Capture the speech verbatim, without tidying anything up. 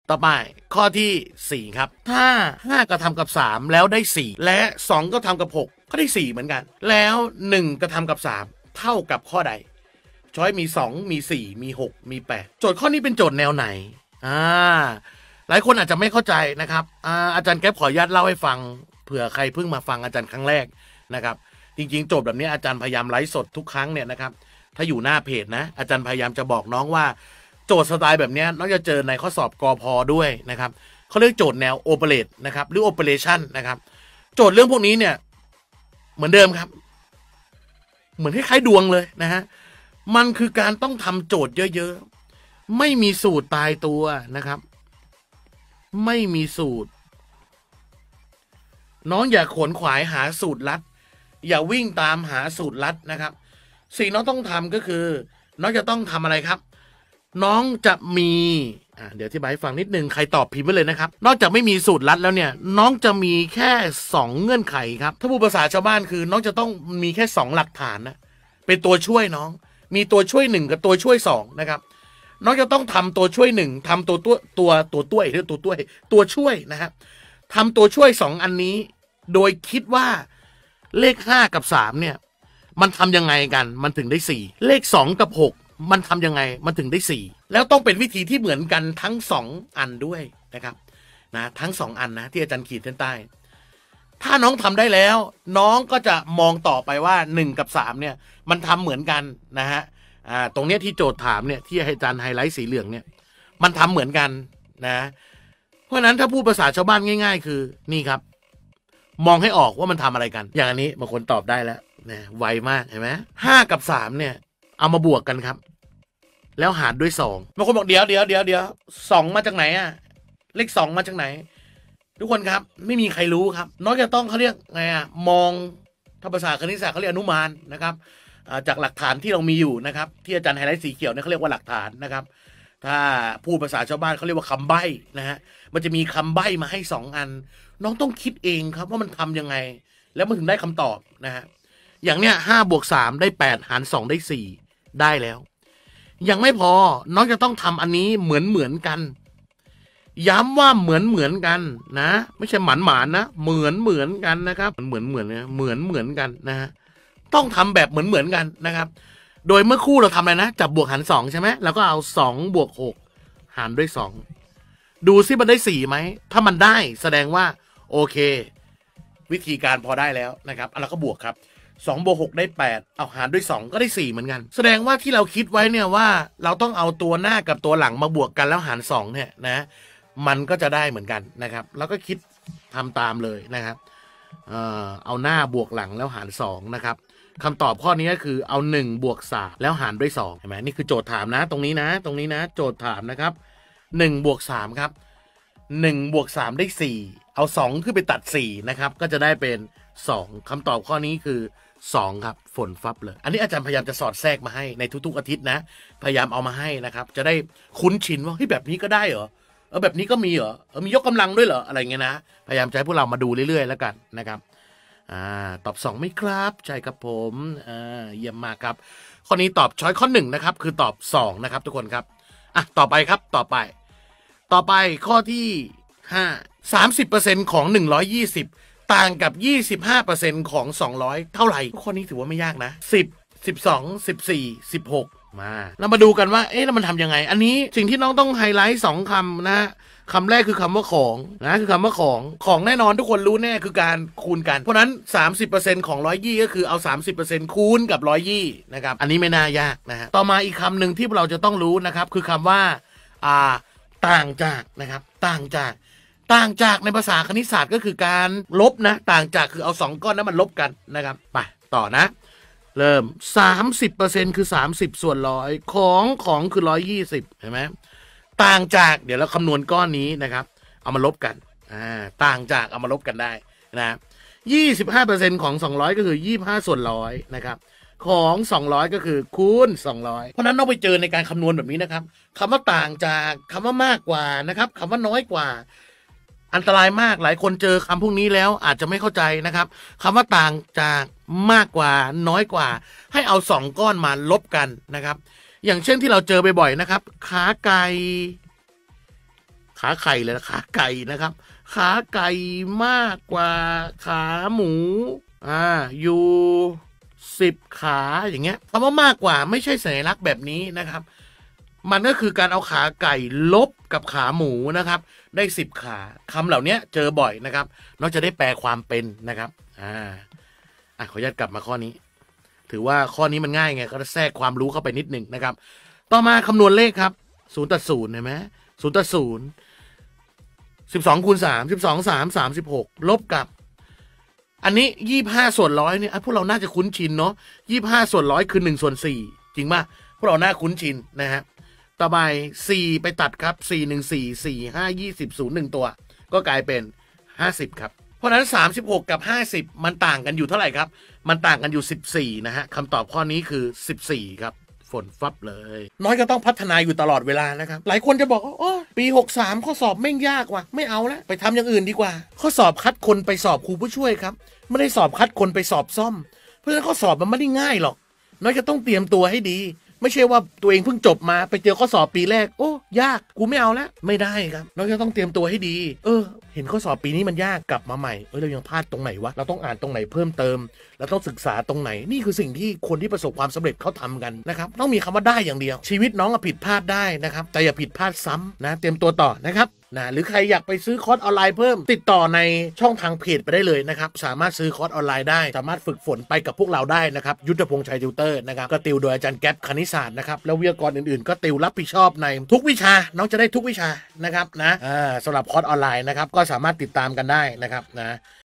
ต่อไปข้อที่สี่ครับถ้าห้ากระทำกับสามแล้วได้สี่และสองก็ทำกับหกก็ได้สี่เหมือนกันแล้วหนึ่งกระทำกับสามเท่ากับข้อใดช้อยมีสองมีสี่มีหกมีแปดโจทย์ข้อนี้เป็นโจทย์แนวไหนอ่าหลายคนอาจจะไม่เข้าใจนะครับอ่าอาจารย์แก๊ปขออนุญาตเล่าให้ฟังเผื่อใครเพิ่งมาฟังอาจารย์ครั้งแรกนะครับจริงๆโจทย์แบบนี้อาจารย์พยายามไลฟ์สดทุกครั้งเนี่ยนะครับถ้าอยู่หน้าเพจนะอาจารย์พยายามจะบอกน้องว่าโจทย์สไตล์แบบนี้น้องจะเจอในข้อสอบกพ.ด้วยนะครับเขาเรียกโจทย์แนวโอเปเรตนะครับหรือโอเปอเรชั่นนะครับโจทย์เรื่องพวกนี้เนี่ยเหมือนเดิมครับเหมือนคล้ายๆดวงเลยนะฮะมันคือการต้องทำโจทย์เยอะๆไม่มีสูตรตายตัวนะครับไม่มีสูตรน้องอย่าขวนขวายหาสูตรลัดอย่าวิ่งตามหาสูตรลัดนะครับสิ่งน้องต้องทำก็คือน้องจะต้องทำอะไรครับน้องจะมีอ่าเดี๋ยวอธิบายให้ฟังนิดนึงใครตอบพิมพ์ไปเลยนะครับนอกจากไม่มีสูตรลัดแล้วเนี่ยน้องจะมีแค่สองเงื่อนไขครับถ้าพูดภาษาชาวบ้านคือน้องจะต้องมีแค่สองหลักฐานนะเป็นตัวช่วยน้องมีตัวช่วยหนึ่งกับตัวช่วยสองนะครับน้องจะต้องทำตัวช่วยหนึ่งทำตัวตัวตัวตัวต้วยหรือตัวต้วยตัวช่วยนะครับทำตัวช่วยสองอันนี้โดยคิดว่าเลขห้ากับสามเนี่ยมันทำยังไงกันมันถึงได้สี่เลขสองกับหกมันทำยังไงมันถึงได้สี่แล้วต้องเป็นวิธีที่เหมือนกันทั้งสองอันด้วยนะครับนะทั้งสองอันนะที่อาจารย์ขีดเส้นใต้ถ้าน้องทำได้แล้วน้องก็จะมองต่อไปว่าหนึ่งกับสามเนี่ยมันทำเหมือนกันนะฮะอ่าตรงเนี้ยที่โจทย์ถามเนี่ยที่อาจารย์ไฮไลท์สีเหลืองเนี่ยมันทำเหมือนกันนะเพราะฉะนั้นถ้าพูดภาษาชาวบ้านง่ายๆคือนี่ครับมองให้ออกว่ามันทำอะไรกันอย่างอันนี้บางคนตอบได้แล้วนะไวมากเห็นไหมห้ากับสามเนี่ยเอามาบวกกันครับแล้วหารด้วยสองบางคนบอกเดี๋ยวเดี๋ยวเดี๋ยวเดี๋ยวสองมาจากไหนอะเลขสองมาจากไหนทุกคนครับไม่มีใครรู้ครับน้องจะต้องเขาเรียกไงอะมองถ้าภาษาคณิตศาสตร์เขาเรียกอนุมานนะครับจากหลักฐานที่เรามีอยู่นะครับที่อาจารย์ไฮไลท์สีเขียวเนี่ยเขาเรียกว่าหลักฐานนะครับถ้าพูดภาษาชาวบ้านเขาเรียกว่าคำใบ้นะฮะมันจะมีคำใบ้มาให้สองอันน้องต้องคิดเองครับว่ามันทำยังไงแล้วมันถึงได้คำตอบนะฮะอย่างเนี้ยห้าบวกสามได้แปดหารสองได้สี่ได้แล้วยังไม่พอน้องจะต้องทำอันนี้เหมือนเหมือนกันย้ำว่าเหมือนเหมือนกันนะไม่ใช่หมันหมานนะเหมือนเหมือนกันนะครับเหมือนเหมือนนะเหมือนเหมือนกันนะฮะต้องทำแบบเหมือนเหมือนกันนะครับโดยเมื่อคู่เราทำอะไรนะจับบวกหารสองใช่ไหมเราก็เอาสองบวกหกหารด้วยสองดูซิมันได้สี่ไหมถ้ามันได้แสดงว่าโอเควิธีการพอได้แล้วนะครับเราก็บวกครับสองบวกหกได้แปดเอาหารด้วยสองก็ได้สี่เหมือนกันแสดงว่าที่เราคิดไว้เนี่ยว่าเราต้องเอาตัวหน้ากับตัวหลังมาบวกกันแล้วหารสองเนี่ยนะมันก็จะได้เหมือนกันนะครับแล้วก็คิดทำตามเลยนะครับเอ่อเอาหน้าบวกหลังแล้วหารสองนะครับคำตอบข้อนี้ก็คือเอาหนึ่งบวกสามแล้วหารด้วยสองเห็นไหมนี่คือโจทย์ถามนะตรงนี้นะตรงนี้นะโจทย์ถามนะครับหนึ่งบวกสามครับหนึ่งบวกสามได้สี่เอาสองขึ้นไปตัดสี่นะครับก็จะได้เป็นสองคำตอบข้อนี้คือสองครับฝนฟับเลยอันนี้อาจารย์พยายามจะสอดแทรกมาให้ในทุกๆอาทิตย์นะพยายามเอามาให้นะครับจะได้คุ้นชินว่าเฮ้ยแบบนี้ก็ได้เหรอเออแบบนี้ก็มีเหรอเออมียกกำลังด้วยเหรออะไรเงี้ยนะพยายามจะให้พวกเรามาดูเรื่อยๆแล้วกันนะครับอ่าตอบสองไหมครับใช่ครับผมอ่าเยี่ยมมากครับข้อนี้ตอบช้อยข้อหนึ่งนะครับคือตอบสองนะครับทุกคนครับอ่ะต่อไปครับต่อไปต่อไปข้อที่ห้า สามสิบเปอร์เซ็นต์ ของหนึ่งร้อยยี่สิบต่างกับ ยี่สิบห้าเปอร์เซ็นต์ ของสองร้อยเท่าไหร่ข้อนี้ถือว่าไม่ยากนะสิบ สิบสอง สิบสี่ สิบหกมาเรามาดูกันว่าเอ๊ะแล้วมันทำยังไงอันนี้สิ่งที่น้องต้องไฮไลท์สองคำนะคำแรกคือคำว่าของนะคือคำว่าของของแน่นอนทุกคนรู้แน่คือการคูณกันเพราะนั้น สามสิบเปอร์เซ็นต์ ของหนึ่งร้อยยี่สิบก็คือเอา สามสิบเปอร์เซ็นต์ คูณกับหนึ่งร้อยยี่สิบนะครับอันนี้ไม่น่ายากนะฮะต่อมาอีกคำหนึ่งที่เราจะต้องรู้นะครับคือคำว่าอ่าต่างจากนะครับต่างจากต่างจากในภาษาคณิตศาสตร์ก็คือการลบนะต่างจากคือเอาสองก้อนนั้นมันลบกันนะครับไปต่อนะเริ่ม สามสิบเปอร์เซ็นต์ คือสามสิบส่วนร้อยของของคือหนึ่งร้อยยี่สิบเห็นไหมต่างจากเดี๋ยวเราคำนวณก้อนนี้นะครับเอามาลบกันอ่าต่างจากเอามาลบกันได้นะ ยี่สิบห้าเปอร์เซ็นต์ ของสองร้อยก็คือยี่สิบห้าส่วนร้อยนะครับของสองร้อยก็คือคูณสองร้อยเพราะนั้นต้องไปเจอในการคำนวณแบบนี้นะครับคำว่าต่างจากคำว่ามากกว่านะครับคำว่าน้อยกว่าอันตรายมากหลายคนเจอคำพวกนี้แล้วอาจจะไม่เข้าใจนะครับคำว่าต่างจากมากกว่าน้อยกว่าให้เอาสองก้อนมาลบกันนะครับอย่างเช่นที่เราเจอบ่อยๆนะครับขาไก่ขาไข่เลยนะขาไก่นะครับขาไก่มากกว่าขาหมูอ่าอยู่สิบขาอย่างเงี้ยคำว่ามากกว่าไม่ใช่สัญลักษณ์แบบนี้นะครับมันก็คือการเอาขาไก่ลบกับขาหมูนะครับได้สิบขาคำเหล่านี้เจอบ่อยนะครับนอกจะได้แปลความเป็นนะครับอ่าอ่ะขออนุญาตกลับมาข้อนี้ถือว่าข้อนี้มันง่ายไงก็แทรกความรู้เข้าไปนิดหนึ่งนะครับต่อมาคำนวณเลขครับศูนย์ตัดศูนย์เห็นไหมศูนย์ตัดศูนย์สิบสองคูณสามสิบสองสามสามสิบหกลบกับอันนี้ยี่ห้าส่วนร้อยเนี่ยพวกเราน่าจะคุ้นชินเนาะยี่ห้าส่วนร้อยคือหนึ่งส่วนสี่จริงป่ะพวกเราน่าคุ้นชินนะฮะต่อไปสี่ไปตัดครับสี่หนึ่งสี่สี่ห้ายี่สิบศูนย์หนึ่งตัวก็กลายเป็นห้าสิบครับเพราะนั้นสามสิบหกกับห้าสิบมันต่างกันอยู่เท่าไหร่ครับมันต่างกันอยู่สิบสี่นะฮะคำตอบข้อนี้คือสิบสี่ครับฝนฟับเลยน้อยก็ต้องพัฒนาอยู่ตลอดเวลานะครับหลายคนจะบอกว่าโอ้ปีหกสามข้อสอบแม่งยากว่ะไม่เอาแล้วไปทำอย่างอื่นดีกว่าข้อสอบคัดคนไปสอบครูผู้ช่วยครับไม่ได้สอบคัดคนไปสอบซ่อมเพราะฉะนั้นข้อสอบมันไม่ได้ง่ายหรอกน้อยจะต้องเตรียมตัวให้ดีไม่ใช่ว่าตัวเองเพิ่งจบมาไปเจอข้อสอบปีแรกโอ้ยากกูไม่เอาแล้วไม่ได้ครับน้อยจะต้องเตรียมตัวให้ดีเออเห็นข้อสอบปีนี้มันยากกลับมาใหม่เออเรายังพลาดตรงไหนวะเราต้องอ่านตรงไหนเพิ่มเติมเราต้องศึกษาตรงไหนนี่คือสิ่งที่คนที่ประสบความสำเร็จเขาทำกันนะครับต้องมีคำว่าได้อย่างเดียวชีวิตน้องอะผิดพลาดได้นะครับแต่อย่าผิดพลาดซ้ำนะเตรียมตัวต่อนะครับนะหรือใครอยากไปซื้อคอร์สออนไลน์เพิ่มติดต่อในช่องทางเพจไปได้เลยนะครับสามารถซื้อคอร์สออนไลน์ได้สามารถฝึกฝนไปกับพวกเราได้นะครับยุทธพงษ์ชัยติวเตอร์นะครับก็ติวโดยอาจารย์แก๊ปคณิตศาสตร์นะครับแล้ววิทยากรอื่นๆก็ติวรับผิดชอบในทุกวิชาน้องจะได้ทุกวิชานะครับนะอ่าสำหรับคอร์สออนไลน์นะครับก็สามารถติดตามกันได้นะครับนะ